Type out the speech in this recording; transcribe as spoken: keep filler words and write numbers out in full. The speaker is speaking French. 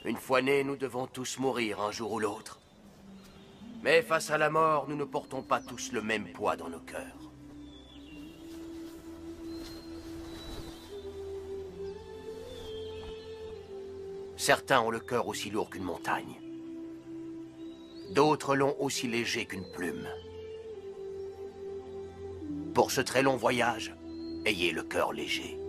Une fois nés, nous devons tous mourir un jour ou l'autre. Mais face à la mort, nous ne portons pas tous le même poids dans nos cœurs. Certains ont le cœur aussi lourd qu'une montagne. D'autres l'ont aussi léger qu'une plume. Pour ce très long voyage, ayez le cœur léger.